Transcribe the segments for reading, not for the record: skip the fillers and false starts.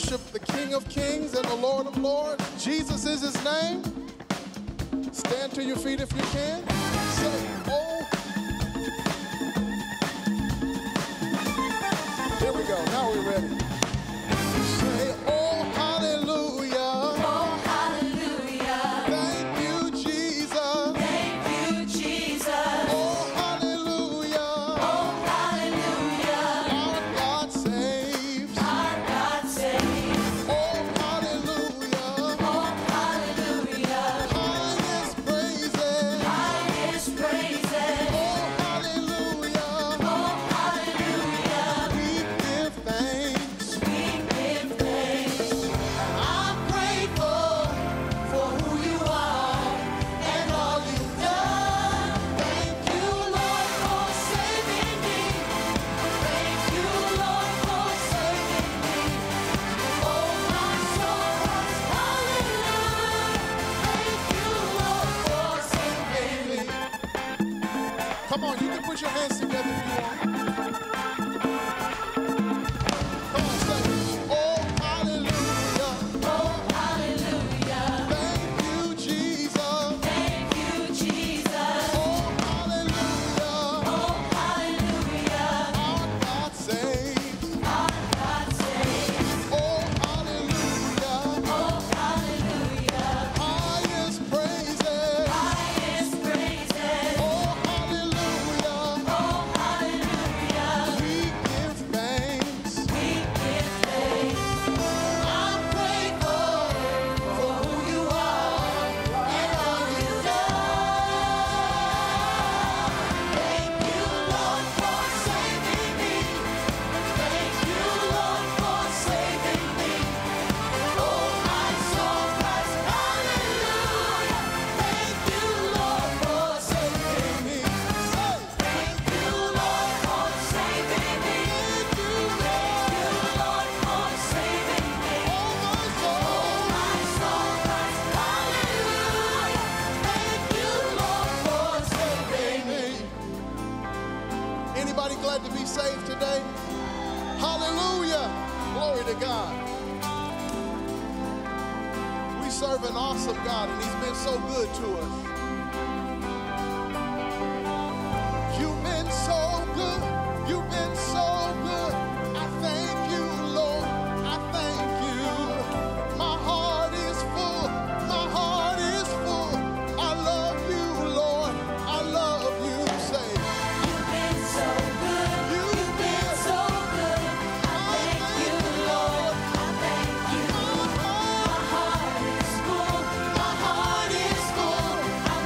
worship the King of Kings and the Lord of Lords. Jesus is his name. Stand to your feet if you can. Say, oh. Here we go. Now we're ready. Say, oh, hallelujah. Oh, hallelujah. Thank you, Jesus. Thank you, Jesus. Oh, hallelujah. Oh, hallelujah. Our God saves. Our God saves. Oh, hallelujah. Oh, hallelujah. Highest praises. Highest praises. Oh, hallelujah. Oh, hallelujah. We give thanks. We give thanks. I'm grateful for who you are and all you've done. Thank you, Lord, for saving me. Thank you, Lord, for saving me. Oh, my soul cries hallelujah. Thank you, Lord, for saving me. Come on, you can put your hands together if you want. Come on, say, oh, hallelujah. Oh, hallelujah. Thank you, Jesus. Thank you, Jesus. Oh, hallelujah. Oh, hallelujah. Our God saves. Our God saves. Oh, hallelujah. Oh, hallelujah. Highest praises. Highest praises. Oh, hallelujah. Oh, hallelujah. We give thanks. We give thanks. I'm grateful for who you are and all you've done. Thank you, Lord, for saving me. Thank you, Lord, for saving me. Oh, my soul cries hallelujah. Thank you, Lord, for saving me. Thank you, Lord, for saving me. Thank you, Lord, for saving me. Oh, my soul. Oh, my soul cries hallelujah. Thank you, Lord, for saving me. Anybody glad to be saved today? Hallelujah. Glory to God. We serve an awesome God, and he's been so good to us. You've been so good. You've been so good. I thank you, Lord. I thank you. My heart is full. My heart is full. I love you, Lord. I love you. Say, You've been so good. You've been so good. I thank you, Lord. I thank you. My heart is full. My heart is full. I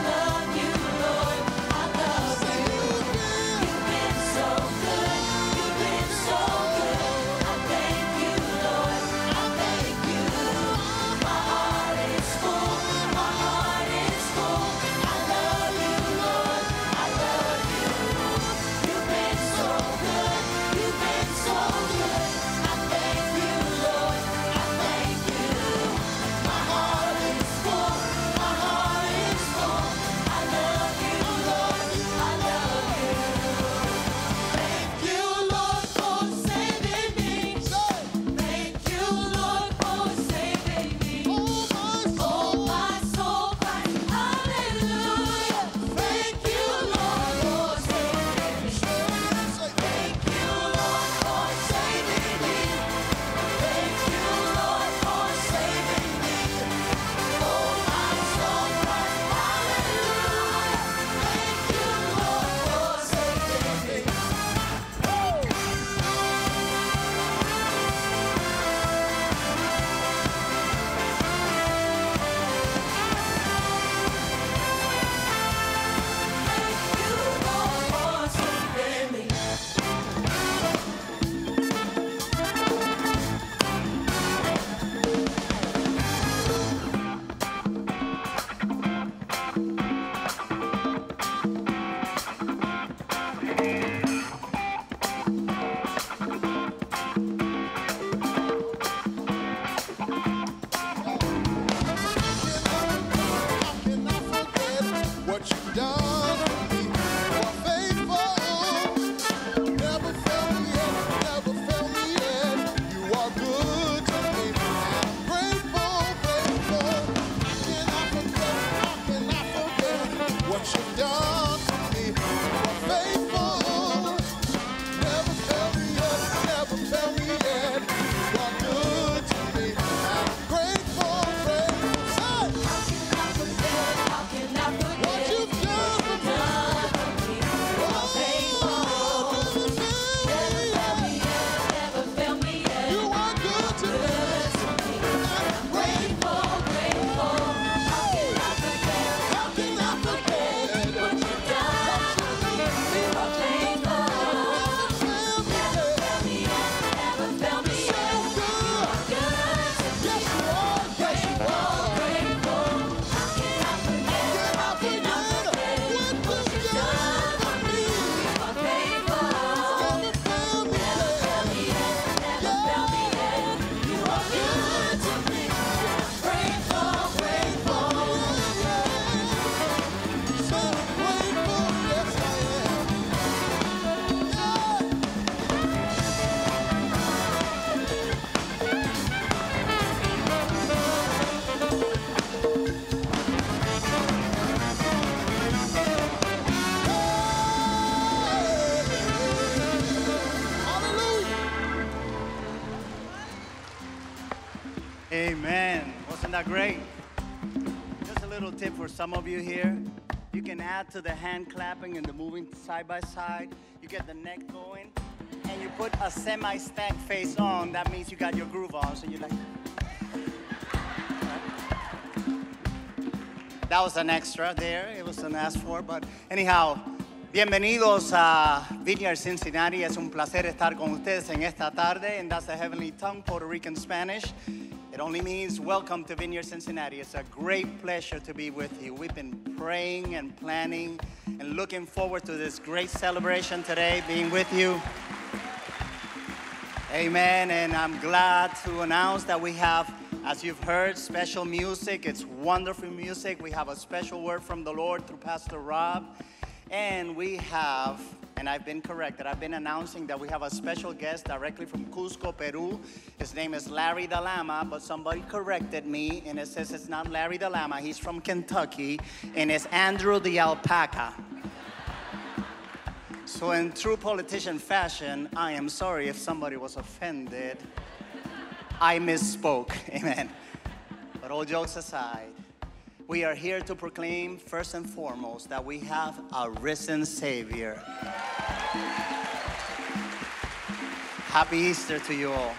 tip for some of you here. You can add to the hand clapping and the moving side by side. You get the neck going, and you put a semi-stank face on. That means you got your groove on, so you're like... That was an extra there. It was an asked for, but anyhow, bienvenidos a Vineyard, Cincinnati. Es un placer estar con ustedes en esta tarde, and that's a heavenly tongue, Puerto Rican Spanish. It only means welcome to Vineyard, Cincinnati. It's a great pleasure to be with you. We've been praying and planning and looking forward to this great celebration today, being with you. Amen, and I'm glad to announce that we have, as you've heard, special music. It's wonderful music. We have a special word from the Lord through Pastor Rob. And we have, and I've been corrected, I've been announcing that we have a special guest directly from Cusco, Peru. His name is Larry the Llama, but somebody corrected me, and it says it's not Larry the Llama. He's from Kentucky, and it's Andrew the Alpaca. So in true politician fashion, I am sorry if somebody was offended. I misspoke, amen. But all jokes aside, we are here to proclaim first and foremost that we have a risen Savior. Happy Easter to you all.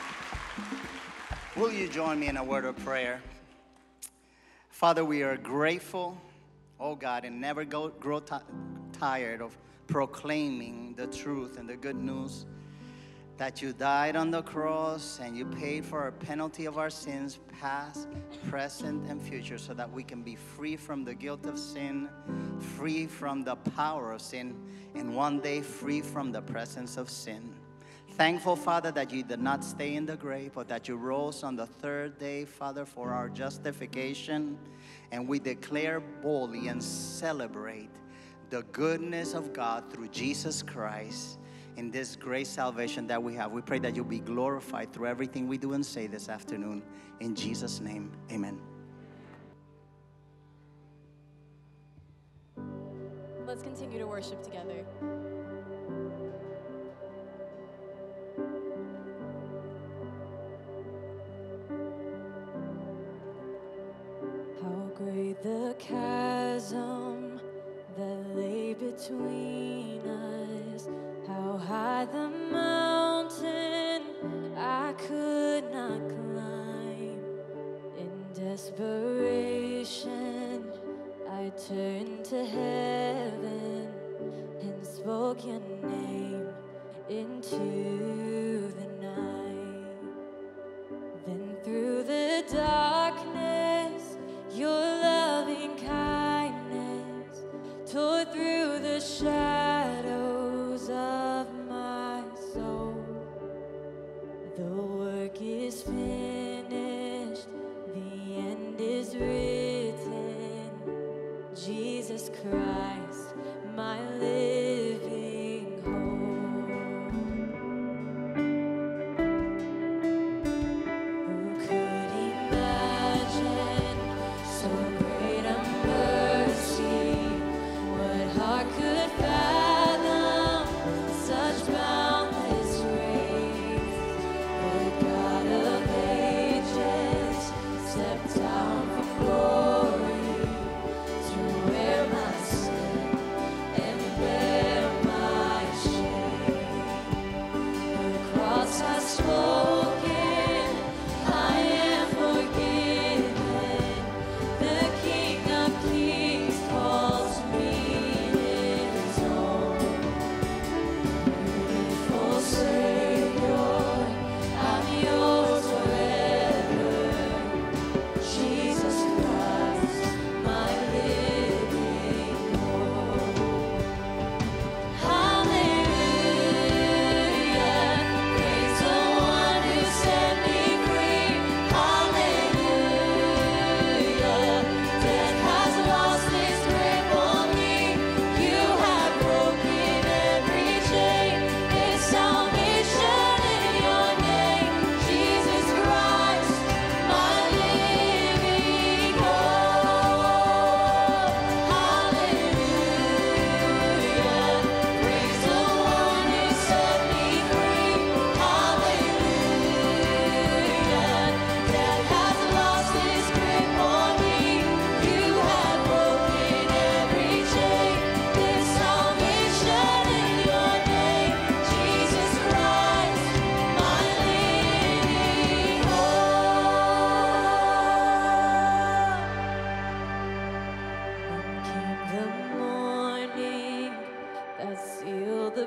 Will you join me in a word of prayer? Father, we are grateful, oh God, and never grow tired of proclaiming the truth and the good news that you died on the cross and you paid for our penalty of our sins, past, present, and future, so that we can be free from the guilt of sin, free from the power of sin, and one day free from the presence of sin. Thankful, Father, that you did not stay in the grave, but that you rose on the third day, Father, for our justification. And we declare boldly and celebrate the goodness of God through Jesus Christ in this great salvation that we have. We pray that you'll be glorified through everything we do and say this afternoon. In Jesus' name, amen. Let's continue to worship together. How great the chasm that lay between us, how high the mountain I could not climb. In desperation, I turned to heaven and spoke your name into the night. Then through the darkness, your loving kindness tore through the shadows of my soul. The work is finished, the end is written. Jesus Christ, my living hope. Who could imagine so great a mercy? What heart could fathom such boundless grace? The God of ages stepped down from glory to wear my sin.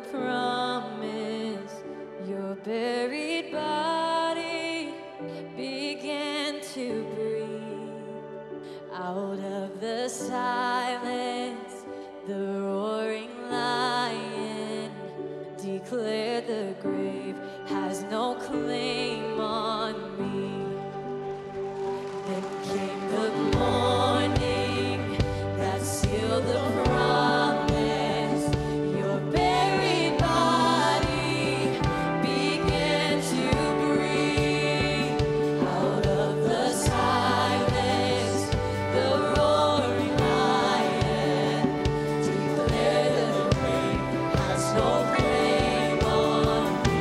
promise, your buried body began to breathe. Out of the silence, the roaring lion declared the grave has no claim on me. Then came the morning that sealed the promise. Your buried body began to breathe. Out of the silence, the roaring lion declared the grave has no claim on me.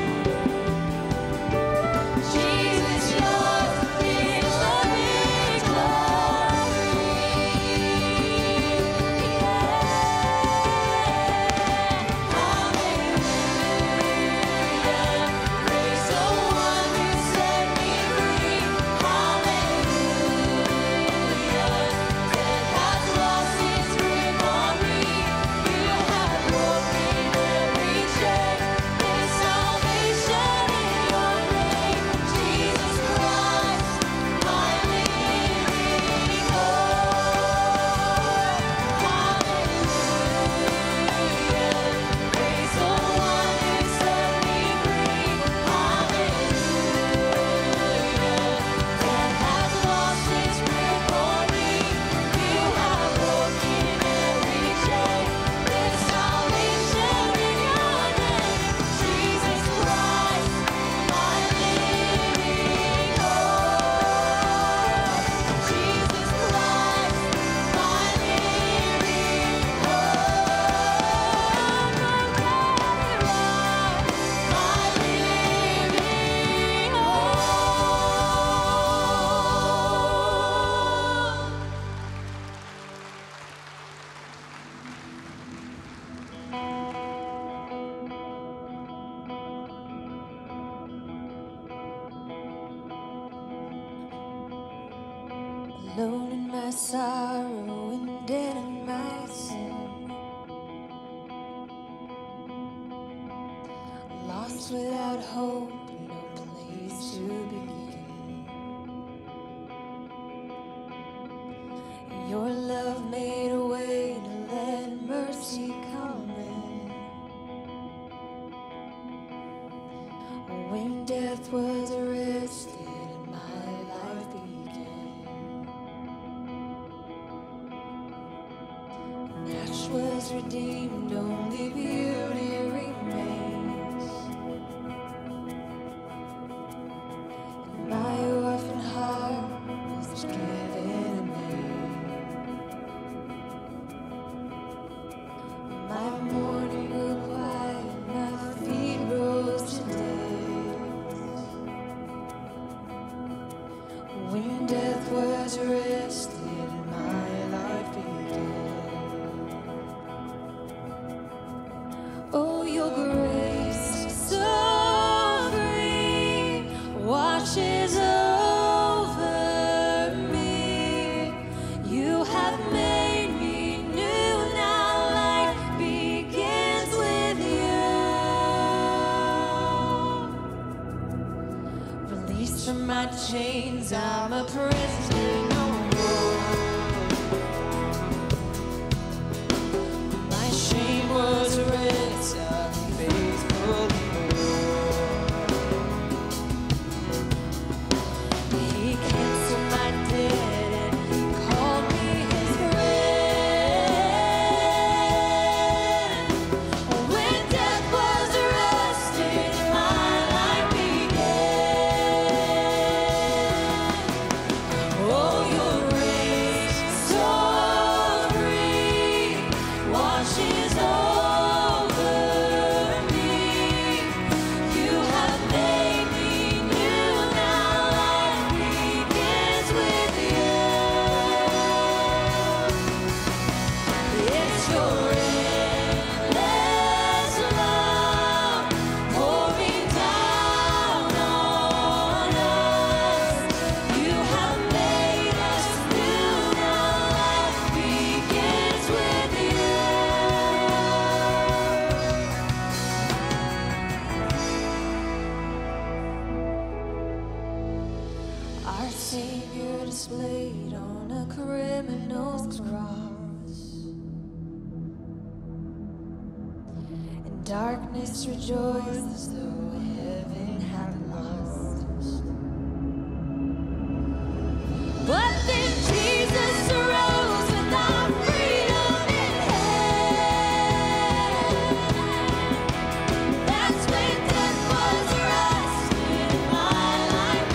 Jesus, yours is the victory. Hallelujah. Praise the one who set me free. Hallelujah. Death has lost its grip on me. You have broken every chain. There's salvation in your name. Jesus Christ, my living hope. Hallelujah. Praise the one who set me free. Hallelujah. Death has lost its grip on me. You have broken every chain. There's salvation in your name. Jesus Christ, my living hope. Jesus Christ, my living alone in my sorrow and dead in my sin, lost without hope, no place to begin. Your love made a way to let mercy come in. When death was arrested and my life began, Ash was redeemed, only beauty remains. And my orphan heart was given a name. My mourning grew quiet, my feet rose to dance. When death was arrested and my life began. Oh, your grace so free washes over me. You have made me new. Now life begins with you. Released from my chains, I'm a prisoner no more. My shame was erased, I'm faithful. He canceled my debt and he called me his friend. When death was arrested, my life began. Oh, displayed on a criminal's cross. And darkness rejoiced as though heaven had lost. But then Jesus arose with our freedom in hand. That's when death was arrested and my life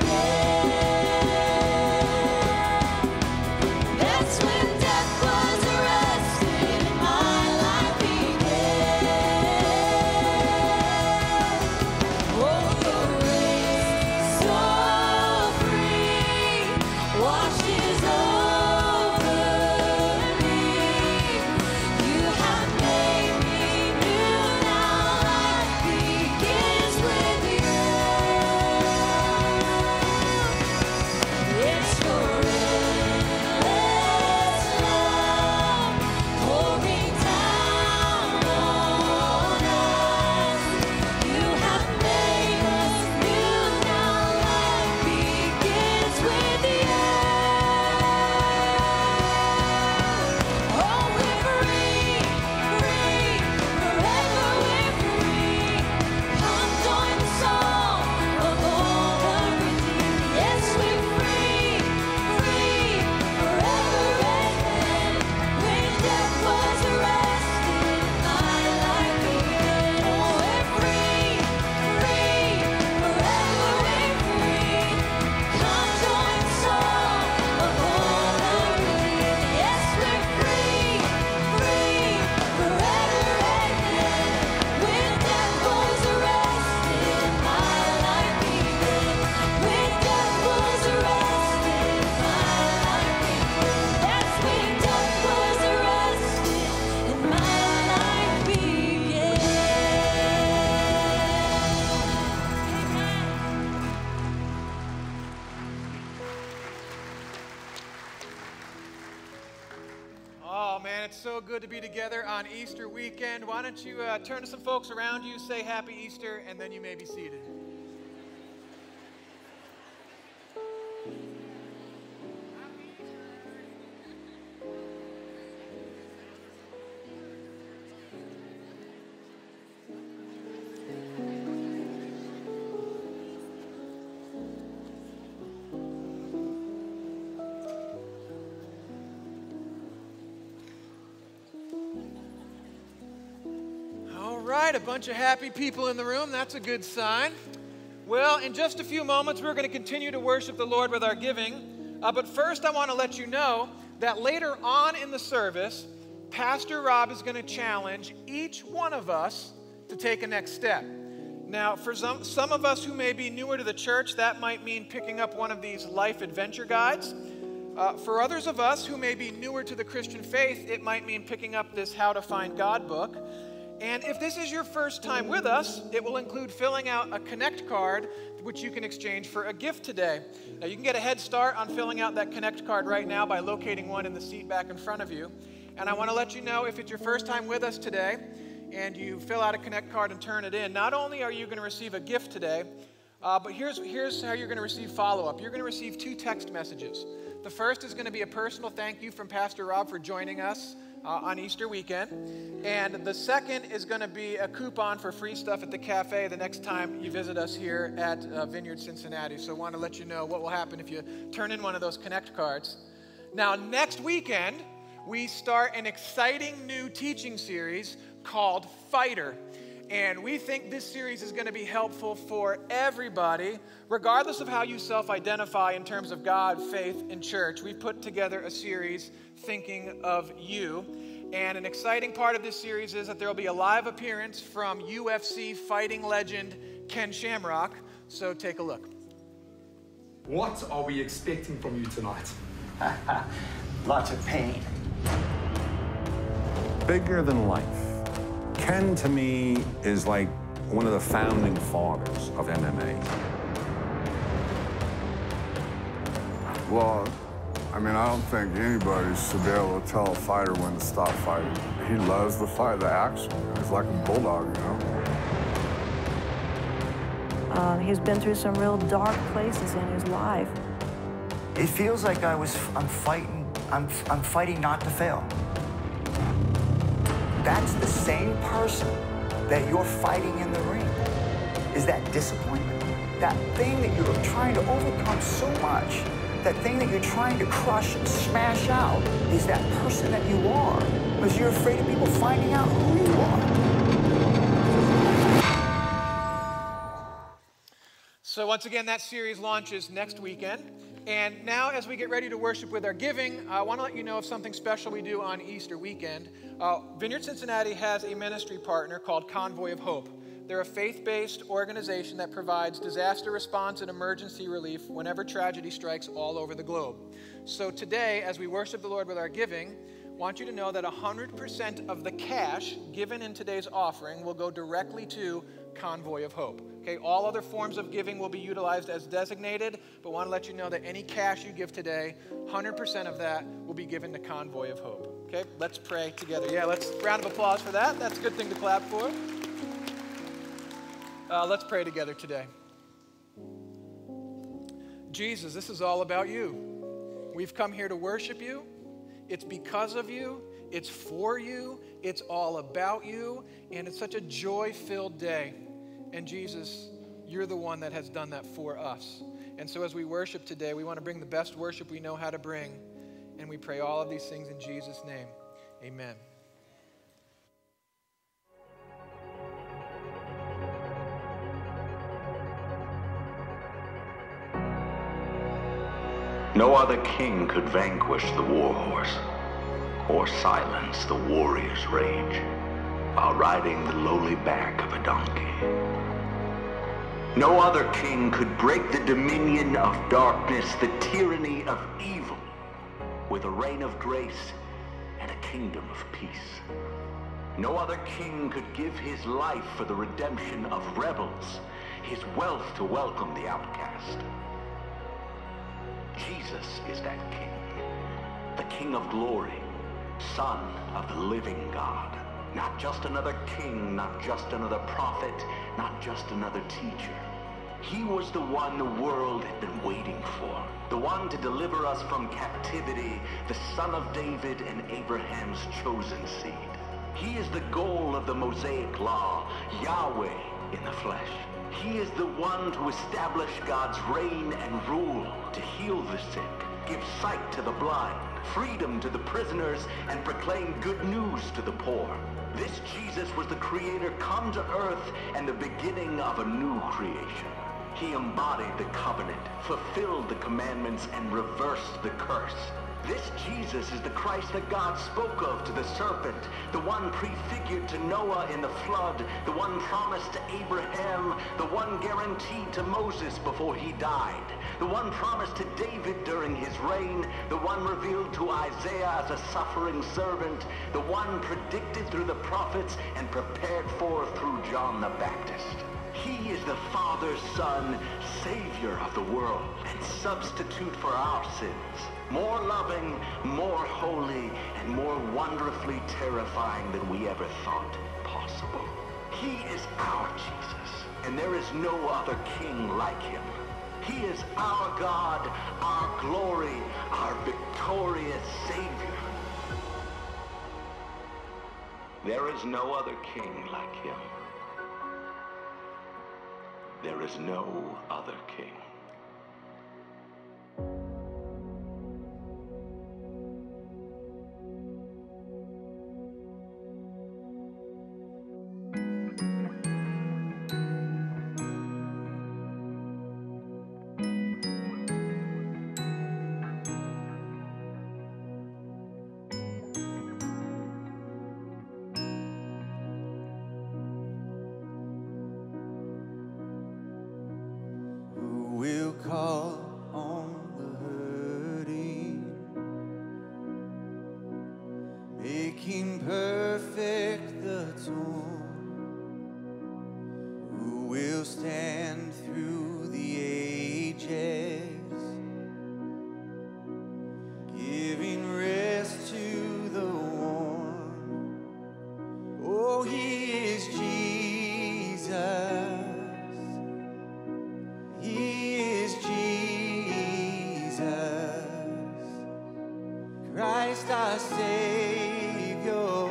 began. That's when death was arrested and my life began. Oh, your grace so free washes over me. You have made me new. Now life begins with you. It's your endless love pouring down on us. You have made us new. Now life begins with you. Oh, we're free, free, forever we're free. Come join the song of all the redeemed. Yes, we're free, free, forever and when death was arrested, my life began. Oh, we're free, free, forever we're free. Come join the song of all the redeemed. Yes, we're free, free, forever and when death was arrested, my life began. When death was arrested, my life began. That's when death was arrested and my life began. Oh man, it's so good to be together on Easter weekend. Why don't you turn to some folks around you, say Happy Easter, and then you may be seated. All right, a bunch of happy people in the room. That's a good sign. Well, in just a few moments, we're going to continue to worship the Lord with our giving. But first, I want to let you know that later on in the service, Pastor Rob is going to challenge each one of us to take a next step. Now, for some of us who may be newer to the church, that might mean picking up one of these life adventure guides. For others of us who may be newer to the Christian faith, it might mean picking up this How to Find God book. And if this is your first time with us, it will include filling out a Connect card, which you can exchange for a gift today. Now, you can get a head start on filling out that Connect card right now by locating one in the seat back in front of you. And I want to let you know, if it's your first time with us today and you fill out a Connect card and turn it in, not only are you going to receive a gift today, but here's how you're going to receive follow-up. You're going to receive 2 text messages. The first is going to be a personal thank you from Pastor Rob for joining us on Easter weekend. And the second is going to be a coupon for free stuff at the cafe the next time you visit us here at Vineyard, Cincinnati. So I want to let you know what will happen if you turn in one of those Connect cards. Now, next weekend, we start an exciting new teaching series called Fighter. And we think this series is going to be helpful for everybody, regardless of how you self-identify in terms of God, faith, and church. We've put together a series thinking of you. And an exciting part of this series is that there will be a live appearance from UFC fighting legend Ken Shamrock. So take a look. What are we expecting from you tonight? Lots of pain. Bigger than life. Ken, to me, is like one of the founding fathers of MMA. Well, I mean, I don't think anybody should be able to tell a fighter when to stop fighting. He loves the fight, the action. He's like a bulldog, you know? He's been through some real dark places in his life. It feels like I'm fighting not to fail. That's the same person that you're fighting in the ring, is that disappointment. That thing that you're trying to overcome so much, that thing that you're trying to crush and smash out, is that person that you are, because you're afraid of people finding out who you are. So once again, that series launches next weekend. And now as we get ready to worship with our giving, I want to let you know of something special we do on Easter weekend. Vineyard Cincinnati has a ministry partner called Convoy of Hope. They're a faith-based organization that provides disaster response and emergency relief whenever tragedy strikes all over the globe. So today, as we worship the Lord with our giving, I want you to know that 100% of the cash given in today's offering will go directly to Convoy of Hope. Okay, all other forms of giving will be utilized as designated, but I want to let you know that any cash you give today, 100% of that will be given to Convoy of Hope. Okay, let's pray together. Yeah, let's round of applause for that. That's a good thing to clap for. Let's pray together today. Jesus, this is all about you. We've come here to worship you. It's because of you. It's for you. It's all about you. And it's such a joy-filled day. And Jesus, you're the one that has done that for us. And so as we worship today, we want to bring the best worship we know how to bring. And we pray all of these things in Jesus' name. Amen. No other king could vanquish the war horse or silence the warrior's rage while riding the lowly back of a donkey. No other king could break the dominion of darkness, the tyranny of evil, with a reign of grace and a kingdom of peace. No other king could give his life for the redemption of rebels, his wealth to welcome the outcast. Jesus is that king, the King of glory, Son of the living God. Not just another king, not just another prophet, not just another teacher. He was the one the world had been waiting for, the one to deliver us from captivity, the Son of David and Abraham's chosen seed. He is the goal of the Mosaic law, Yahweh in the flesh. He is the one to establish God's reign and rule, to heal the sick, give sight to the blind, freedom to the prisoners, and proclaim good news to the poor. This Jesus was the Creator come to earth and the beginning of a new creation. He embodied the covenant, fulfilled the commandments, and reversed the curse. This Jesus is the Christ that God spoke of to the serpent, the one prefigured to Noah in the flood, the one promised to Abraham, the one guaranteed to Moses before he died, the one promised to David during his reign, the one revealed to Isaiah as a suffering servant, the one predicted through the prophets and prepared for through John the Baptist. He is the Father's Son, Savior of the world, and substitute for our sins. More loving, more holy, and more wonderfully terrifying than we ever thought possible. He is our Jesus, and there is no other king like him. He is our God, our glory, our victorious Savior. There is no other king like him. There is no other king. We'll call on the hurting, making perfect the torn. Who will stand through the ages, giving rest to the worn? Oh, he is Jesus. He is Jesus. Christ our Savior.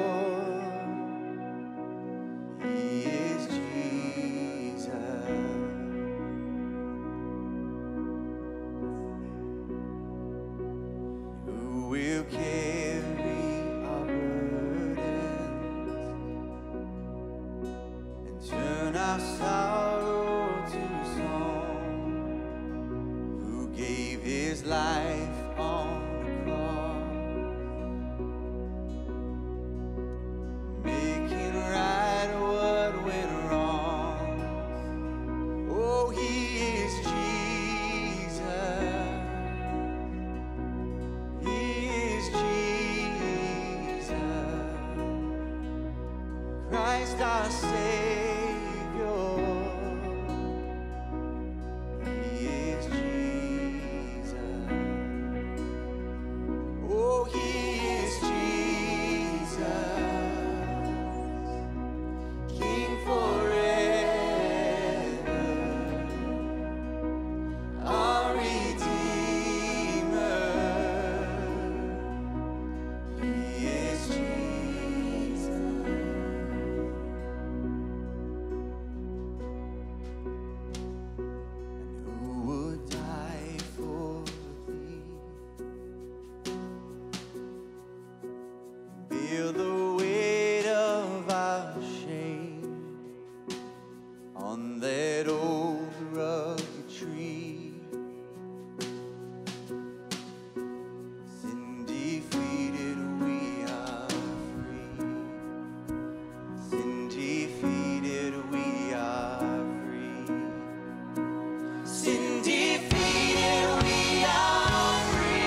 He is Jesus. Who will carry our burdens and turn our sorrow to song? Who gave his life on the cross, making right what went wrong? Oh, he is Jesus. He is Jesus. Christ our Savior. He is Jesus. Oh, he is Jesus. King forever. Our Redeemer. He is Jesus. And who would die for thee? Feel the weight of our shame on that old rugged tree. Sin defeated, we are free. Sin defeated, we are free. Sin defeated, we are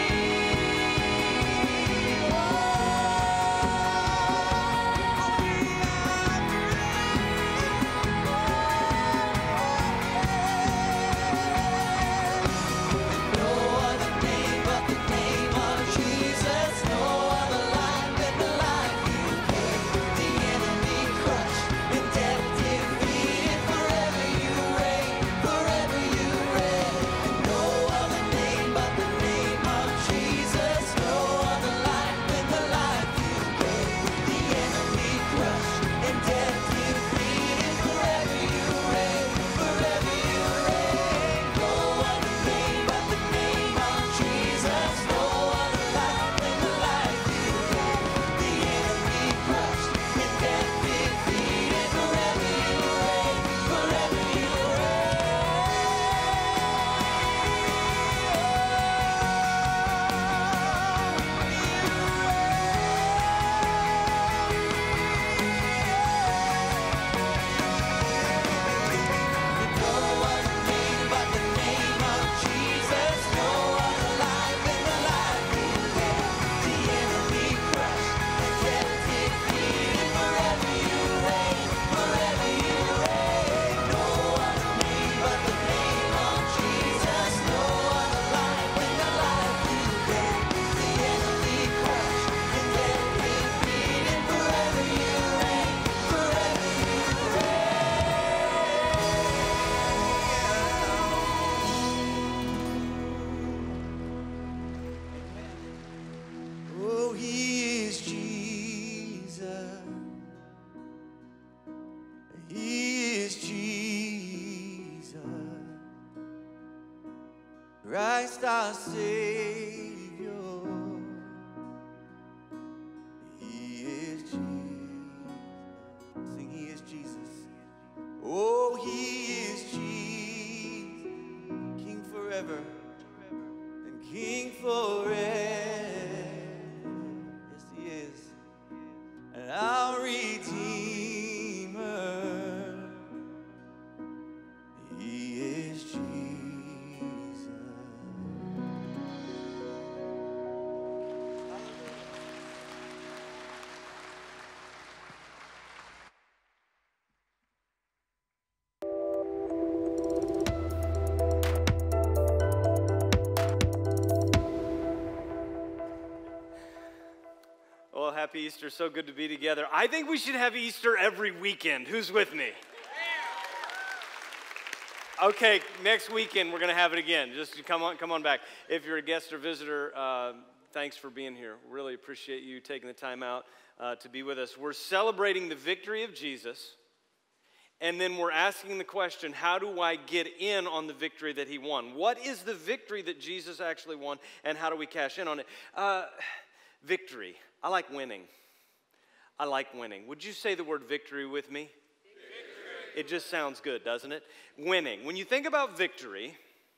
No other name but the name of Jesus. No other life than the life you gave. The enemy crushed and death defeated. Forever you reign. Forever you reign. No other name but the name of Jesus. No other life than the life you gave. The enemy crushed and death defeated. Forever you reign. Forever you reign. No other name but the name of Jesus. No other life than the life you gave. The enemy crushed and death defeated. Forever you reign. Forever you No other name but the name of Jesus. No other life than the life you gave. The enemy crushed and death defeated. Forever you reign. Forever you reign. No other name but the name of Jesus. No other life than the life you gave. The enemy crushed and death defeated. Forever you reign. Forever you Oh, he is Jesus. He is Jesus. Christ our Savior. He is Jesus. Sing, he is Jesus. Oh, he is Jesus. King forever and King forever. Yes, he is. And our Redeemer. He is Jesus. Well, happy Easter. So good to be together. I think we should have Easter every weekend. Who's with me? Okay, next weekend we're going to have it again. Just come on back. If you're a guest or visitor, thanks for being here. Really appreciate you taking the time out to be with us. We're celebrating the victory of Jesus, and then we're asking the question, how do I get in on the victory that he won? What is the victory that Jesus actually won, and how do we cash in on it? Victory. I like winning. I like winning. Would you say the word victory with me? Victory. It just sounds good, doesn't it? Winning. When you think about victory,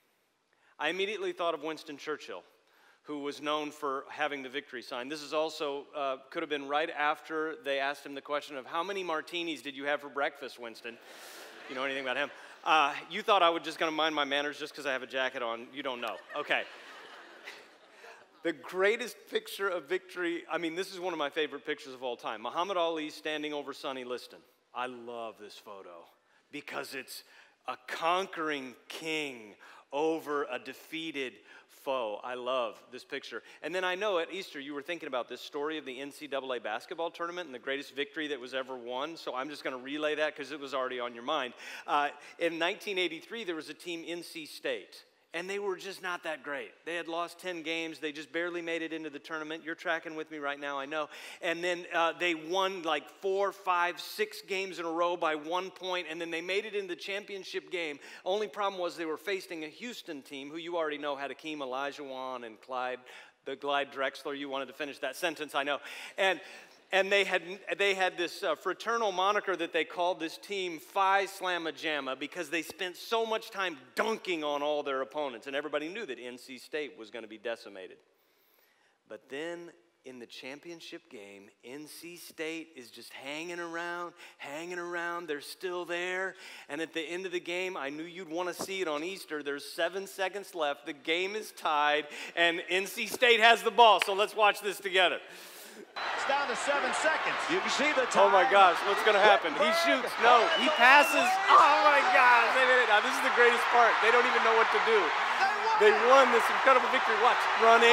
I immediately thought of Winston Churchill, who was known for having the victory sign. This is also, could have been right after they asked him the question of, how many martinis did you have for breakfast, Winston? You know anything about him? You thought I was just going to mind my manners just because I have a jacket on. You don't know. Okay. The greatest picture of victory, I mean, this is one of my favorite pictures of all time. Muhammad Ali standing over Sonny Liston. I love this photo because it's a conquering king over a defeated foe. I love this picture. And then I know at Easter you were thinking about this story of the NCAA basketball tournament and the greatest victory that was ever won, so I'm just going to relay that because it was already on your mind. In 1983, there was a team, NC State, and they were just not that great. They had lost 10 games. They just barely made it into the tournament. You're tracking with me right now, I know. And then they won like 4, 5, 6 games in a row by 1 point, and then they made it in the championship game. Only problem was they were facing a Houston team who you already know had Akeem Olajuwon and Clyde Drexler. You wanted to finish that sentence, I know. And they had this fraternal moniker that they called this team Phi Slamma Jamma because they spent so much time dunking on all their opponents, and everybody knew that NC State was going to be decimated. But then in the championship game, NC State is just hanging around. They're still there. And at the end of the game, I knew you'd want to see it on Easter. There's 7 seconds left. The game is tied, and NC State has the ball. So let's watch this together. It's down to 7 seconds. You can see the time. Oh my gosh, what's going to happen? He shoots. No, he passes. Oh my gosh. Now this is the greatest part. They don't even know what to do. They won this incredible victory. Watch. Running.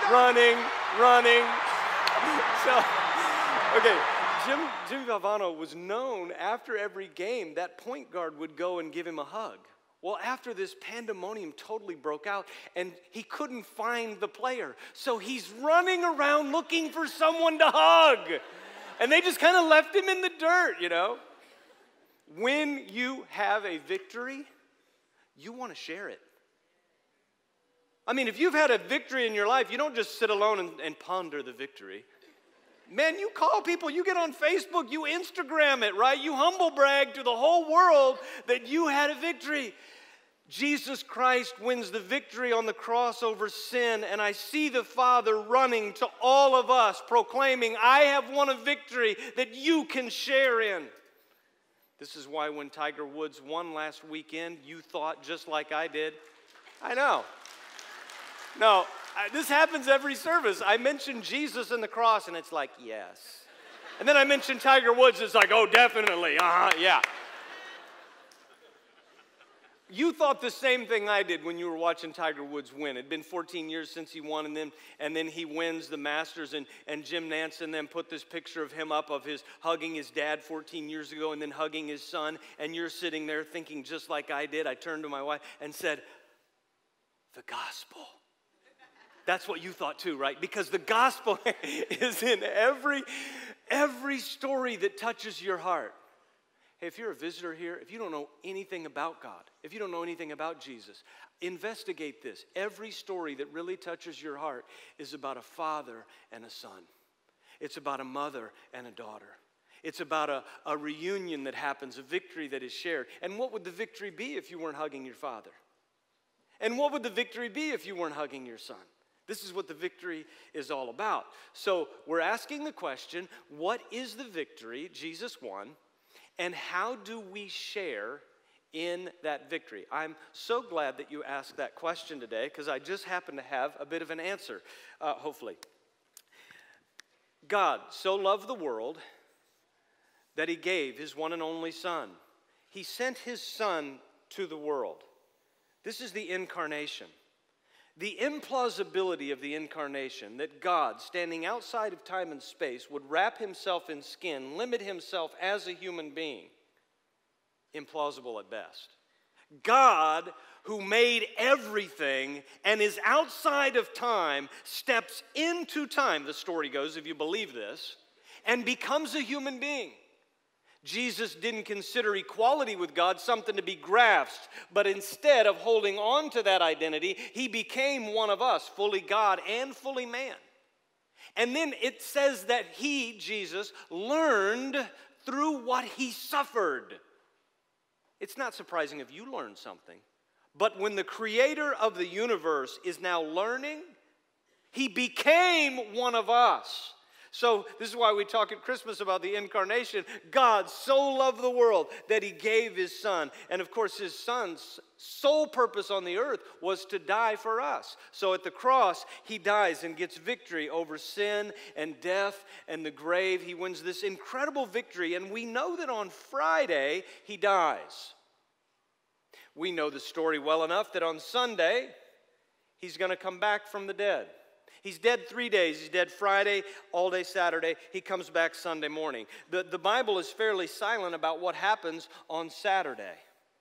So, okay, Jimmy Valvano was known after every game, that point guard would go and give him a hug. Well, after this pandemonium totally broke out, and he couldn't find the player. So he's running around looking for someone to hug. And they just kind of left him in the dirt, you know. When you have a victory, you want to share it. I mean, if you've had a victory in your life, you don't just sit alone and ponder the victory. Man, you call people, you get on Facebook, you Instagram it, right? You humble brag to the whole world that you had a victory. Jesus Christ wins the victory on the cross over sin, and I see the Father running to all of us, proclaiming, I have won a victory that you can share in. This is why when Tiger Woods won last weekend, you thought just like I did. I know. No, this happens every service. I mention Jesus and the cross, and it's like, yes. And then I mention Tiger Woods, it's like, oh, definitely, yeah. You thought the same thing I did when you were watching Tiger Woods win. It'd been 14 years since he won, and then he wins the Masters, and Jim Nantz and then put this picture of him up of his hugging his dad 14 years ago and then hugging his son, and you're sitting there thinking just like I did. I turned to my wife and said, the gospel. That's what you thought too, right? Because the gospel is in every story that touches your heart. Hey, if you're a visitor here, if you don't know anything about God, if you don't know anything about Jesus, investigate this. Every story that really touches your heart is about a father and a son. It's about a mother and a daughter. It's about a reunion that happens, a victory that is shared. And what would the victory be if you weren't hugging your father? And what would the victory be if you weren't hugging your son? This is what the victory is all about. So we're asking the question, what is the victory Jesus won, and how do we share in that victory? I'm so glad that you asked that question today because I just happen to have a bit of an answer, hopefully. God so loved the world that he gave his one and only Son. He sent his Son to the world. This is the incarnation. The implausibility of the incarnation, that God, standing outside of time and space, would wrap himself in skin, limit himself as a human being, implausible at best. God, who made everything and is outside of time, steps into time, the story goes, if you believe this, and becomes a human being. Jesus didn't consider equality with God something to be grasped, but instead of holding on to that identity, he became one of us, fully God and fully man. And then it says that he, Jesus, learned through what he suffered. It's not surprising if you learn something. But when the creator of the universe is now learning, he became one of us. So this is why we talk at Christmas about the incarnation. God so loved the world that he gave his son. And of course, his son's sole purpose on the earth was to die for us. So at the cross, he dies and gets victory over sin and death and the grave. He wins this incredible victory. And we know that on Friday, he dies. We know the story well enough that on Sunday, he's going to come back from the dead. He's dead 3 days. He's dead Friday, all day Saturday. He comes back Sunday morning. The Bible is fairly silent about what happens on Saturday.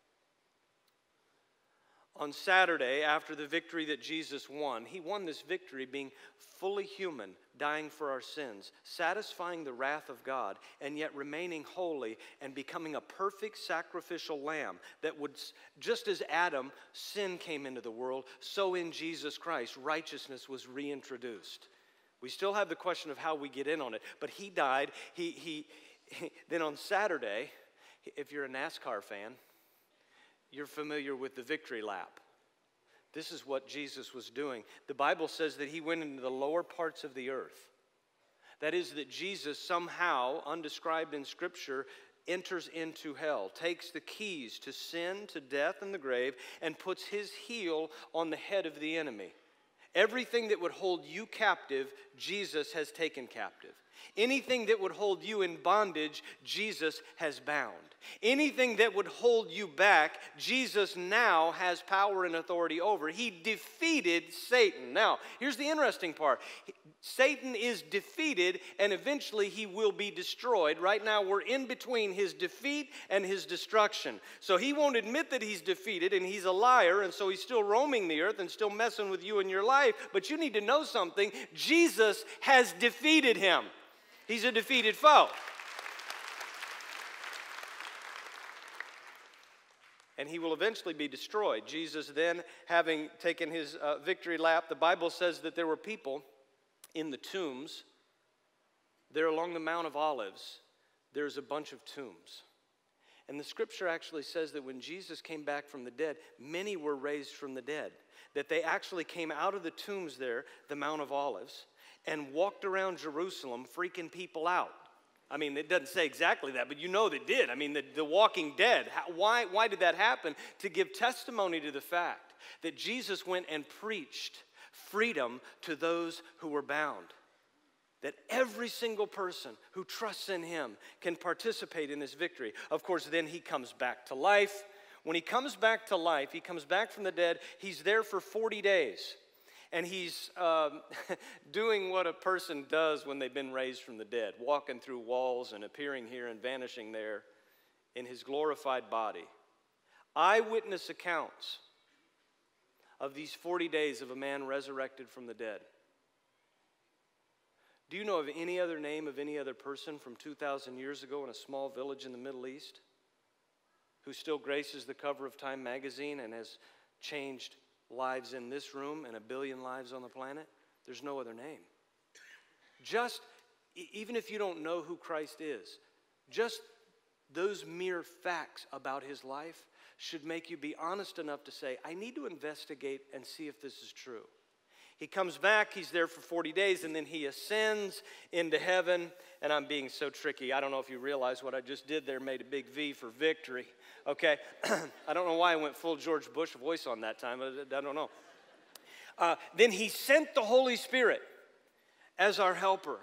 On Saturday, after the victory that Jesus won, he won this victory being fully human, dying for our sins, satisfying the wrath of God, and yet remaining holy and becoming a perfect sacrificial lamb that would, just as Adam, sin came into the world, so in Jesus Christ, righteousness was reintroduced. We still have the question of how we get in on it, but he died. Then on Saturday, if you're a NASCAR fan, you're familiar with the victory lap. This is what Jesus was doing. The Bible says that he went into the lower parts of the earth. That is, that Jesus somehow, undescribed in Scripture, enters into hell, takes the keys to sin, to death, and the grave, and puts his heel on the head of the enemy. Everything that would hold you captive, Jesus has taken captive. Anything that would hold you in bondage, Jesus has bound. Anything that would hold you back, Jesus now has power and authority over. He defeated Satan. Now, here's the interesting part. Satan is defeated, and eventually he will be destroyed. Right now, we're in between his defeat and his destruction. So he won't admit that he's defeated, and he's a liar, and so he's still roaming the earth and still messing with you in your life. But you need to know something. Jesus has defeated him. He's a defeated foe. And he will eventually be destroyed. Jesus then, having taken his victory lap, the Bible says that there were people in the tombs. There along the Mount of Olives, there's a bunch of tombs. And the scripture actually says that when Jesus came back from the dead, many were raised from the dead. That they actually came out of the tombs there, the Mount of Olives, and walked around Jerusalem freaking people out. I mean, it doesn't say exactly that, but you know they did. I mean, the walking dead. Why did that happen? To give testimony to the fact that Jesus went and preached freedom to those who were bound. That every single person who trusts in him can participate in this victory. Of course, then he comes back to life. When he comes back to life, he comes back from the dead. He's there for 40 days. And he's doing what a person does when they've been raised from the dead, walking through walls and appearing here and vanishing there in his glorified body. Eyewitness accounts of these 40 days of a man resurrected from the dead. Do you know of any other name of any other person from 2,000 years ago in a small village in the Middle East who still graces the cover of Time magazine and has changed lives in this room and 1 billion lives on the planet? There's no other name. Just, even if you don't know who Christ is, just those mere facts about his life should make you be honest enough to say, I need to investigate and see if this is true. He comes back, he's there for 40 days, and then he ascends into heaven. And I'm being so tricky. I don't know if you realize what I just did there, made a big V for victory. Okay? I don't know why I went full George Bush voice on that time. I don't know. Then he sent the Holy Spirit as our helper.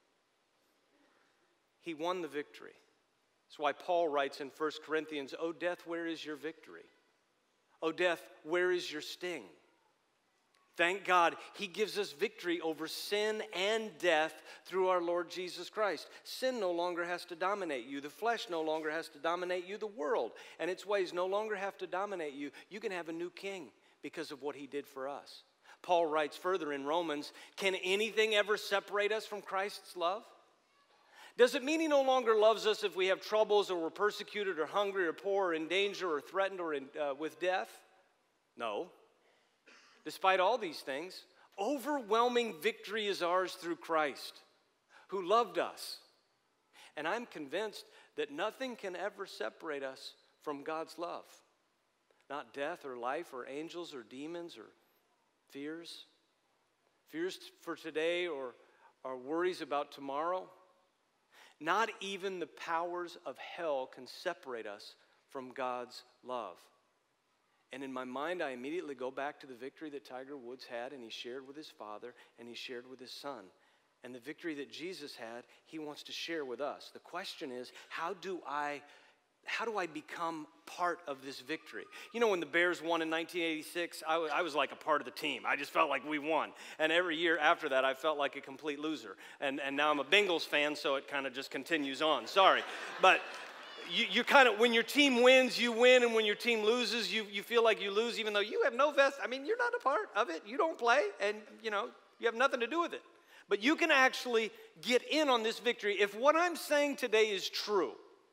He won the victory. That's why Paul writes in 1 Corinthians, O death, where is your victory? O death, where is your sting? Thank God he gives us victory over sin and death through our Lord Jesus Christ. Sin no longer has to dominate you. The flesh no longer has to dominate you. The world and its ways no longer have to dominate you. You can have a new king because of what he did for us. Paul writes further in Romans, can anything ever separate us from Christ's love? Does it mean he no longer loves us if we have troubles or we're persecuted or hungry or poor or in danger or threatened or with death? No. Despite all these things, overwhelming victory is ours through Christ, who loved us. And I'm convinced that nothing can ever separate us from God's love. Not death or life or angels or demons or fears. Fears for today or worries about tomorrow. Not even the powers of hell can separate us from God's love. And in my mind, I immediately go back to the victory that Tiger Woods had, and he shared with his father, and he shared with his son. And the victory that Jesus had, he wants to share with us. The question is, how do I become part of this victory? You know, when the Bears won in 1986, I was like a part of the team. I just felt like we won. And every year after that, I felt like a complete loser. And now I'm a Bengals fan, so it kind of just continues on. Sorry. But you kind of, when your team wins, you win, and when your team loses, you feel like you lose, even though you have no you're not a part of it. You don't play, and you have nothing to do with it. But you can actually get in on this victory. If what I'm saying today is true,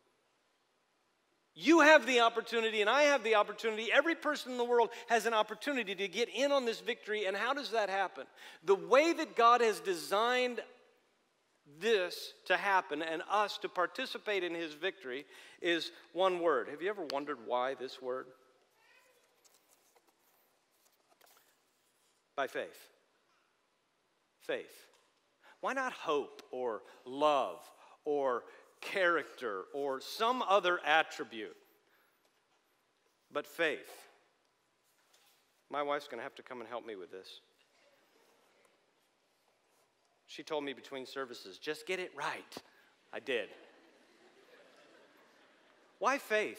you have the opportunity, and I have the opportunity. Every person in the world has an opportunity to get in on this victory. And how does that happen? The way that God has designed this to happen and us to participate in his victory is one word. Have you ever wondered why this word? By faith. Faith. Why not hope or love or character or some other attribute? But faith. My wife's going to have to come and help me with this. She told me between services, just get it right. I did. Why faith?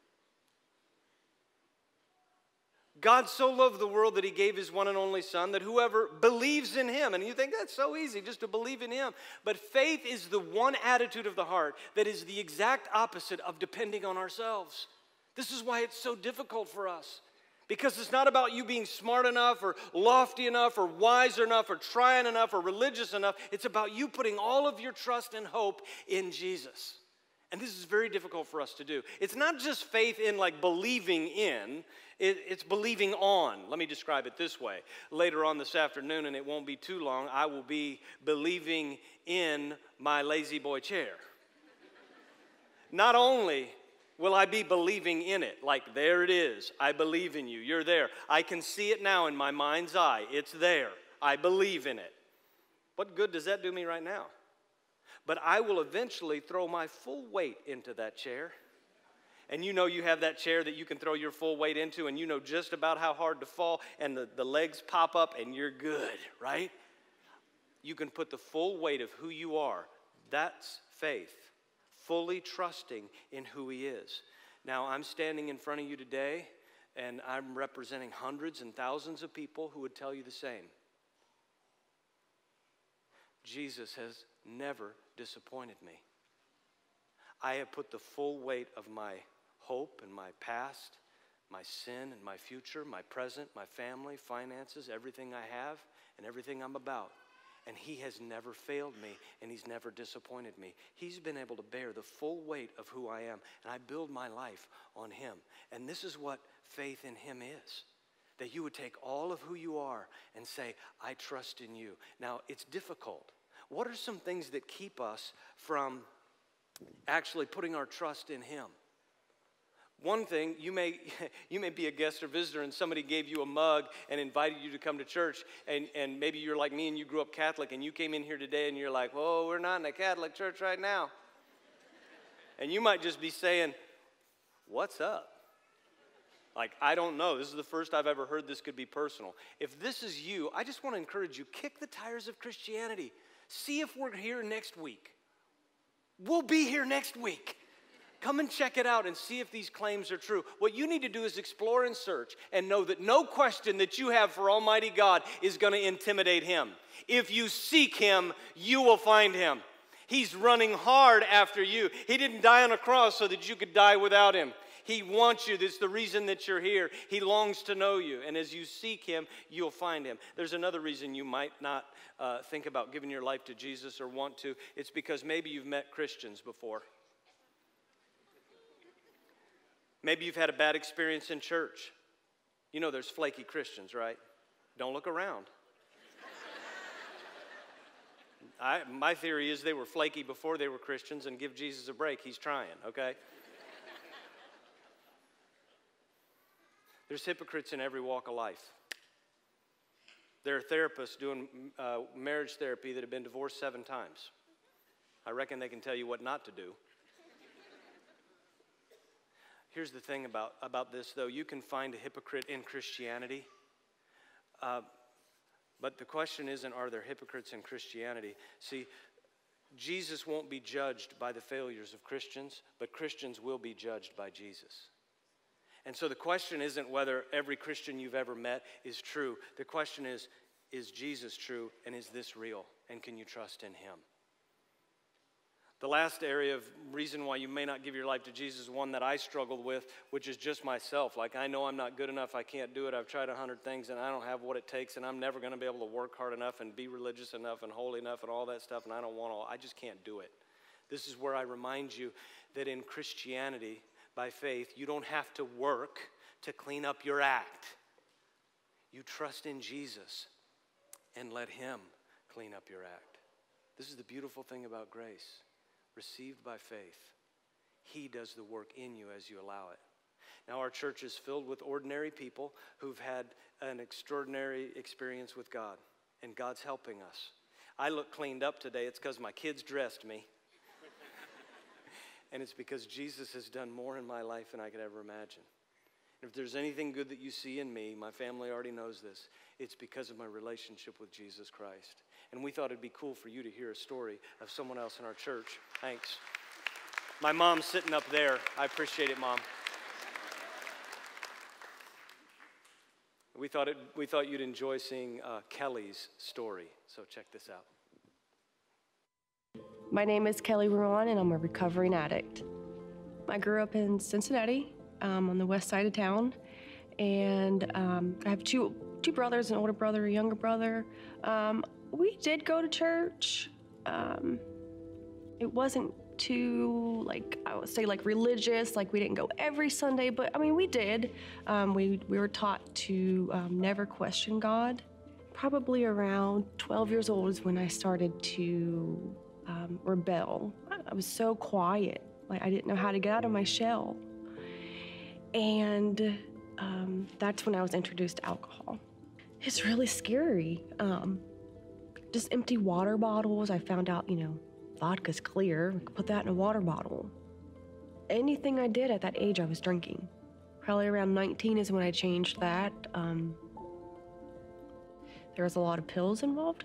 God so loved the world that he gave his one and only son, that whoever believes in him, and you think that's so easy just to believe in him, but faith is the one attitude of the heart that is the exact opposite of depending on ourselves. This is why it's so difficult for us. Because it's not about you being smart enough or lofty enough or wise enough or trying enough or religious enough. It's about you putting all of your trust and hope in Jesus. And this is very difficult for us to do. It's not just faith in like believing in, it's believing on. Let me describe it this way. Later on this afternoon, and it won't be too long, I will be believing in my lazy boy chair. Not only will I be believing in it, like there it is, I believe in you, you're there. I can see it now in my mind's eye, it's there, I believe in it. What good does that do me right now? But I will eventually throw my full weight into that chair. And you know you have that chair that you can throw your full weight into, and you know just about how hard to fall, and the legs pop up and you're good, right? You can put the full weight of who you are. That's faith. Fully trusting in who he is. Now, I'm standing in front of you today, and I'm representing hundreds and thousands of people who would tell you the same. Jesus has never disappointed me. I have put the full weight of my hope and my past, my sin and my future, my present, my family, finances, everything I have, and everything I'm about. And he has never failed me, and he's never disappointed me. He's been able to bear the full weight of who I am, and I build my life on him. And this is what faith in him is, that you would take all of who you are and say, I trust in you. Now, it's difficult. What are some things that keep us from actually putting our trust in him? One thing, you may be a guest or visitor and somebody gave you a mug and invited you to come to church, and maybe you're like me and you grew up Catholic and you came in here today and you're like, whoa, we're not in a Catholic church right now. And you might just be saying, what's up? Like, I don't know. This is the first I've ever heard this could be personal. If this is you, I just want to encourage you, kick the tires of Christianity. See if we're here next week. We'll be here next week. come and check it out and see if these claims are true. What you need to do is explore and search and know that no question that you have for Almighty God is going to intimidate him. If you seek him, you will find him. He's running hard after you. He didn't die on a cross so that you could die without him. He wants you. That's the reason that you're here. He longs to know you. And as you seek him, you'll find him. There's another reason you might not think about giving your life to Jesus or want to. It's because maybe you've met Christians before. Maybe you've had a bad experience in church. You know there's flaky Christians, right? Don't look around. My theory is they were flaky before they were Christians, and give Jesus a break. He's trying, okay? There's hypocrites in every walk of life. There are therapists doing marriage therapy that have been divorced 7 times. I reckon they can tell you what not to do. Here's the thing about this, though. You can find a hypocrite in Christianity. But the question isn't, are there hypocrites in Christianity? See, Jesus won't be judged by the failures of Christians, but Christians will be judged by Jesus. And so the question isn't whether every Christian you've ever met is true. The question is Jesus true, and is this real? And can you trust in him? The last area of reason why you may not give your life to Jesus is one that I struggled with, which is just myself. Like, I know I'm not good enough, I can't do it, I've tried 100 things, and I don't have what it takes, and I'm never going to be able to work hard enough and be religious enough and holy enough and all that stuff, and I just can't do it. This is where I remind you that in Christianity, by faith, you don't have to work to clean up your act. You trust in Jesus and let him clean up your act. This is the beautiful thing about grace. Received by faith. He does the work in you as you allow it. Now, our church is filled with ordinary people who've had an extraordinary experience with God, and God's helping us. I look cleaned up today. It's because my kids dressed me. And it's because Jesus has done more in my life than I could ever imagine. And if there's anything good that you see in me, my family already knows this, it's because of my relationship with Jesus Christ. And we thought it'd be cool for you to hear a story of someone else in our church. Thanks. My mom's sitting up there. I appreciate it, Mom. We thought you'd enjoy seeing Kelly's story. So check this out. My name is Kelly Ruan, and I'm a recovering addict. I grew up in Cincinnati, on the west side of town, and I have two brothers, an older brother, a younger brother. We did go to church. It wasn't too, I would say, religious. We didn't go every Sunday, but I mean, we did. We were taught to never question God. Probably around 12 years old is when I started to rebel. I was so quiet. I didn't know how to get out of my shell. And that's when I was introduced to alcohol. It's really scary. Just empty water bottles. I found out, vodka's clear. I could put that in a water bottle. Anything I did at that age, I was drinking. Probably around 19 is when I changed that. There was a lot of pills involved.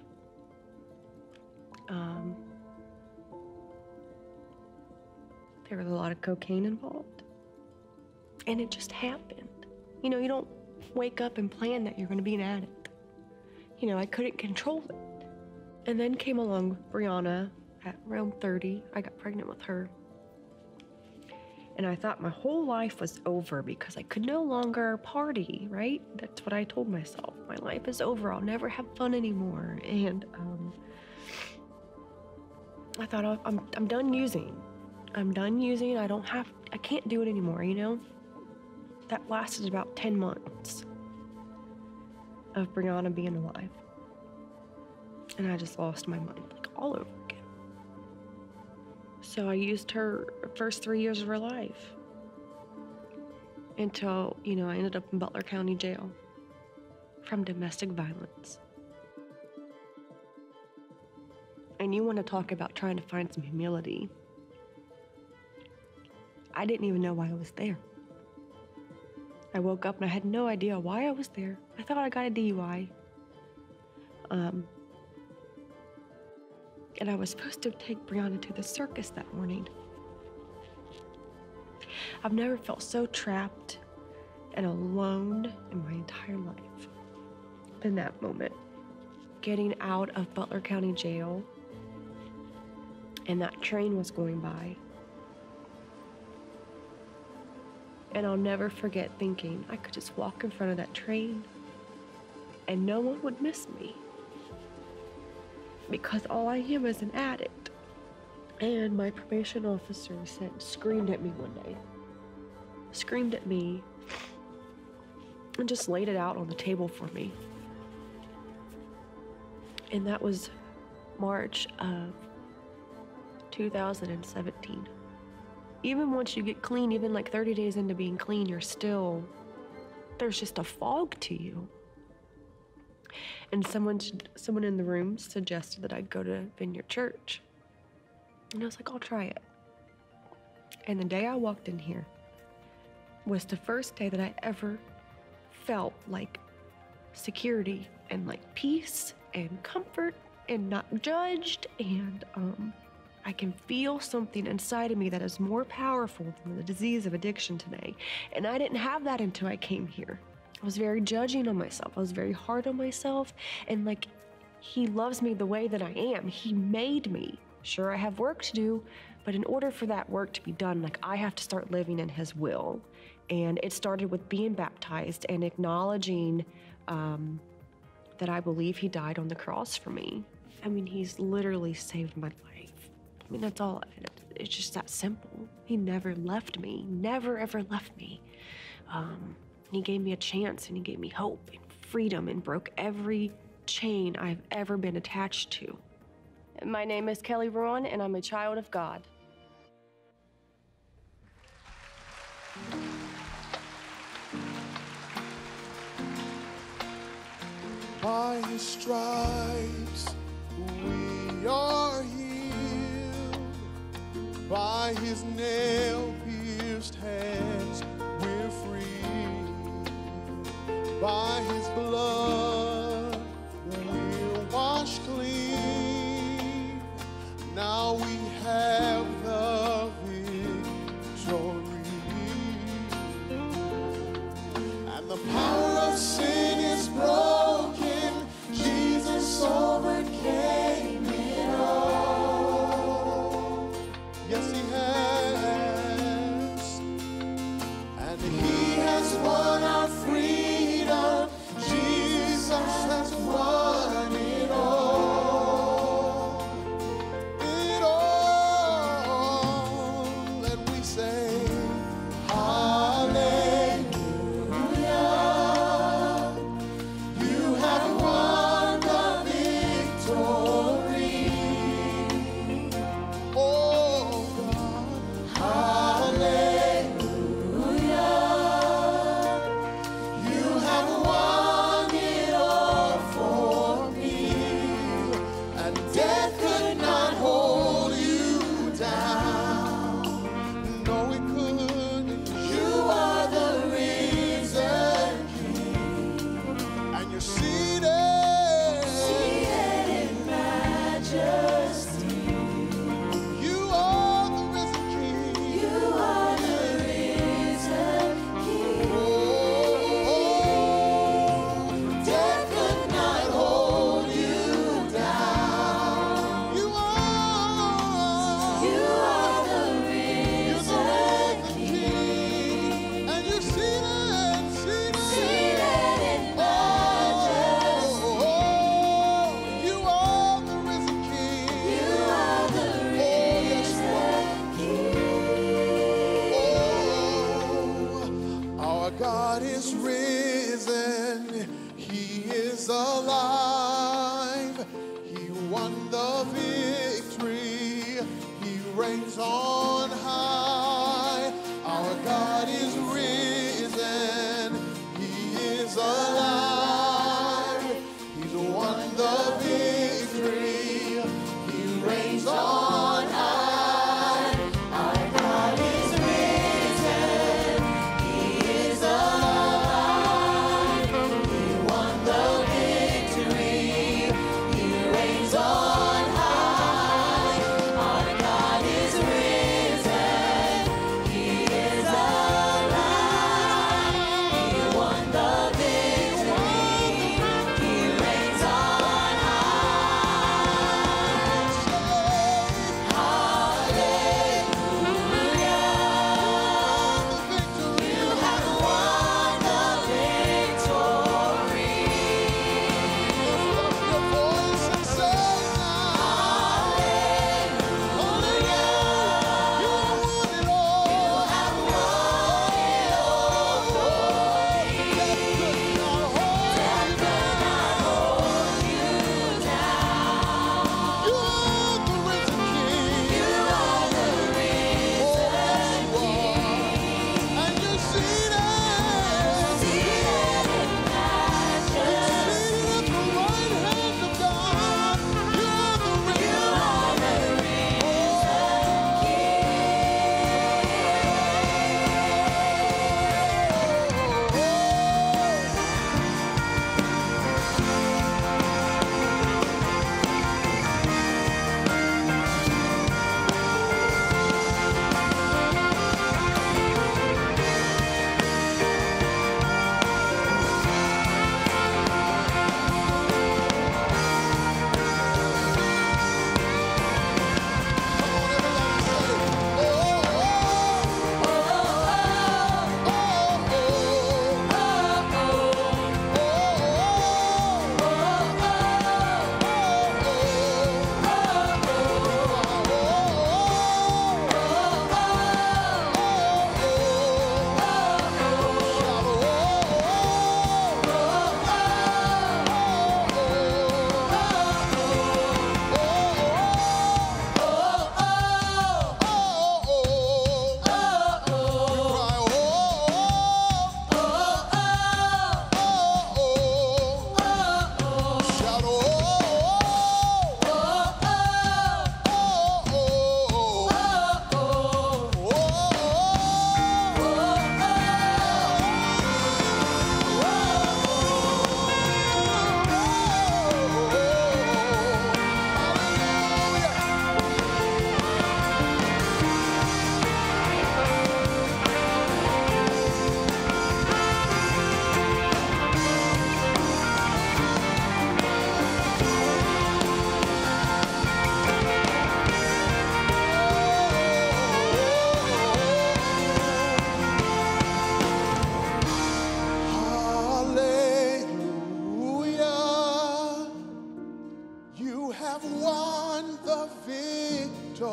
There was a lot of cocaine involved. And it just happened. You don't wake up and plan that you're going to be an addict. I couldn't control it. And then came along Brianna at around 30. I got pregnant with her. And I thought my whole life was over because I could no longer party, right? That's what I told myself. My life is over. I'll never have fun anymore. And I thought, I'm done using. I'm done using. I can't do it anymore, That lasted about 10 months of Brianna being alive. And I just lost my mind, all over again. So I used her first 3 years of her life until, I ended up in Butler County Jail from domestic violence. And you want to talk about trying to find some humility. I didn't even know why I was there. I woke up and I had no idea why I was there. I thought I got a DUI. And I was supposed to take Brianna to the circus that morning. I've never felt so trapped and alone in my entire life than that moment. Getting out of Butler County Jail, and that train was going by. And I'll never forget thinking I could just walk in front of that train and no one would miss me. Because all I am is an addict. And my probation officer screamed at me one day. Screamed at me and just laid it out on the table for me. And that was March of 2017. Even once you get clean, even like 30 days into being clean, there's just a fog to you. And someone in the room suggested that I go to Vineyard Church. And I was like, I'll try it. And the day I walked in here was the first day that I ever felt like security and like peace and comfort and not judged. And I can feel something inside of me that is more powerful than the disease of addiction today. And I didn't have that until I came here. I was very judging on myself. I was very hard on myself. And like, he loves me the way that I am. He made me. Sure, I have work to do, but in order for that work to be done, like, I have to start living in his will. And it started with being baptized and acknowledging that I believe he died on the cross for me. I mean, he's literally saved my life. I mean, that's all, it's just that simple. He never left me, never ever left me. He gave me a chance and he gave me hope and freedom and broke every chain I've ever been attached to. My name is Kelly Rowan and I'm a child of God. By his stripes we are healed. By his nail-pierced hands we're free. By his blood we're washed clean. Now we have the victory. And the power of sin is broken. Jesus overcame it all. Yes, he has. And he has won our freedom. Jesus has won it all. It all. And we say, hallelujah. You have won the victory. Oh God, hallelujah. You have won it all for me. And death could not hold you down. No, it couldn't. You are the risen King. And you're seated in majesty. You are the risen King. You are the risen King. Oh, death could not hold you down. You are the risen King. And you're seated in majesty. Oh, you are the risen King. You are the risen King. Oh, our God is risen. He is alive. He won the victory. He reigns on high. Our God is risen. He is alive. He's won the victory. He reigns on high. Our God is risen. He is alive. He won the victory. He reigns on high. Our God is risen.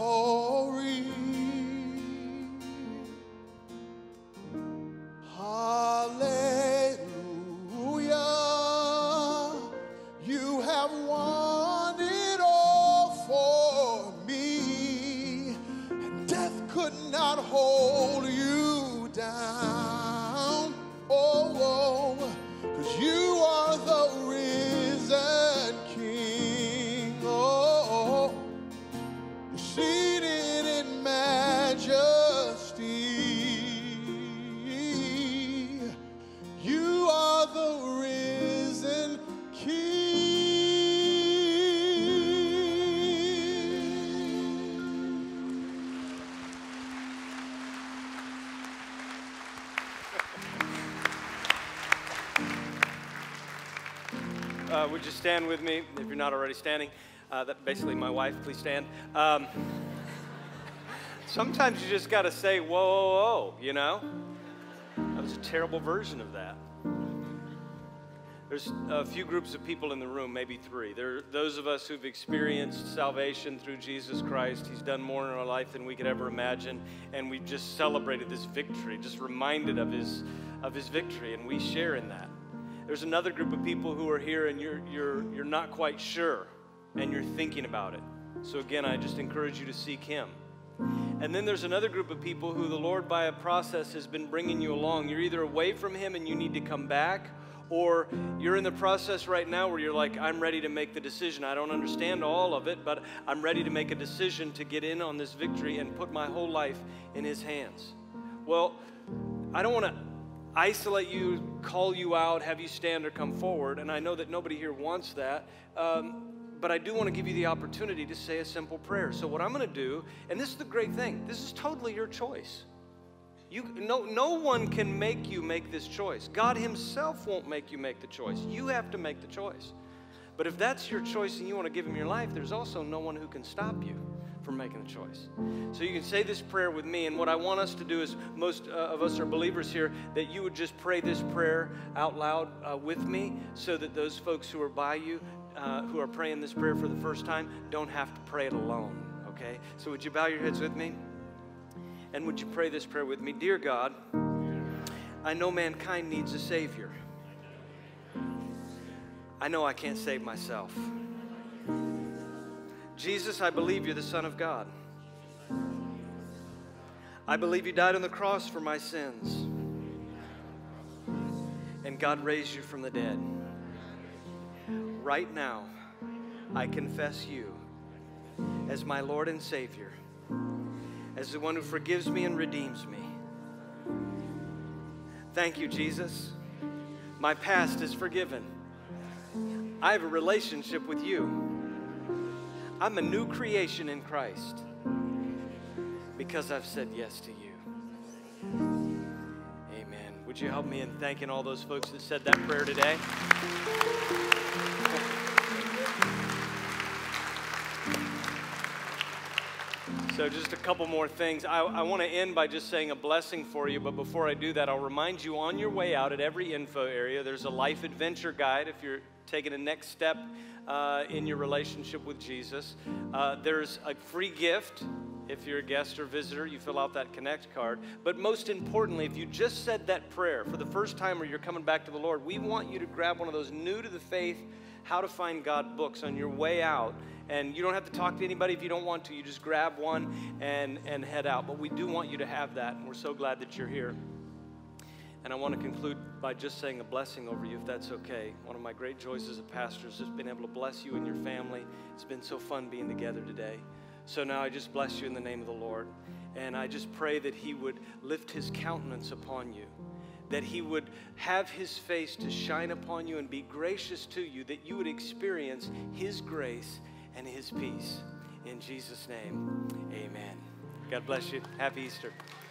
victory. Hallelujah. You have won it all for me, and death could not hold you down. Oh, 'cause you are the risen King. Oh, seated in majesty. You are the risen King. Would you stand with me if you're not already standing? That basically my wife, please stand. Sometimes you just got to say, whoa, whoa, whoa, you know? That was a terrible version of that. There's a few groups of people in the room, maybe three. There are those of us who've experienced salvation through Jesus Christ. He's done more in our life than we could ever imagine, and we've just celebrated this victory, just reminded of his victory, and we share in that. There's another group of people who are here, and you're not quite sure, and you're thinking about it. So again, I just encourage you to seek him. And then there's another group of people who the Lord, by a process, has been bringing you along. You're either away from him and you need to come back, or you're in the process right now where you're like, I'm ready to make the decision. I don't understand all of it, but I'm ready to make a decision to get in on this victory and put my whole life in his hands. Well, I don't want to isolate you, call you out, have you stand or come forward, and I know that nobody here wants that, but I do want to give you the opportunity to say a simple prayer. So what I'm going to do, and this is the great thing, this is totally your choice. No one can make you make this choice. God himself won't make you make the choice. You have to make the choice. But if that's your choice and you want to give him your life, there's also no one who can stop you from making a choice. So you can say this prayer with me, and what I want us to do is, most of us are believers here, that you would just pray this prayer out loud with me, so that those folks who are by you, who are praying this prayer for the first time, don't have to pray it alone, okay? So would you bow your heads with me? And would you pray this prayer with me? Dear God, I know mankind needs a Savior. I know I can't save myself. Jesus, I believe you're the Son of God. I believe you died on the cross for my sins. And God raised you from the dead. Right now, I confess you as my Lord and Savior, as the one who forgives me and redeems me. Thank you, Jesus. My past is forgiven. I have a relationship with you. I'm a new creation in Christ because I've said yes to you. Amen. Would you help me in thanking all those folks that said that prayer today? So just a couple more things. I want to end by just saying a blessing for you, but before I do that, I'll remind you on your way out at every info area, there's a life adventure guide if you're taking a next step in your relationship with Jesus. There's a free gift if you're a guest or visitor. You fill out that Connect card. But most importantly, if you just said that prayer for the first time or you're coming back to the Lord, we want you to grab one of those new to the faith How to Find God books on your way out. And you don't have to talk to anybody if you don't want to. You just grab one and head out. But we do want you to have that, and we're so glad that you're here. And I want to conclude by just saying a blessing over you, if that's okay. One of my great joys as a pastor has just been able to bless you and your family. It's been so fun being together today. So now I just bless you in the name of the Lord. And I just pray that he would lift his countenance upon you, that he would have his face to shine upon you and be gracious to you, that you would experience his grace and his peace. In Jesus' name, amen. God bless you. Happy Easter.